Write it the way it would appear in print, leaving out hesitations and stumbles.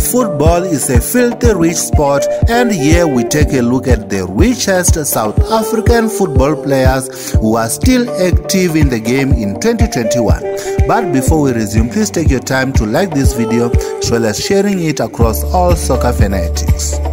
Football is a filthy rich sport, and here we take a look at the richest South African football players who are still active in the game in 2021. But before we resume, please take your time to like this video as well as sharing it across all soccer fanatics.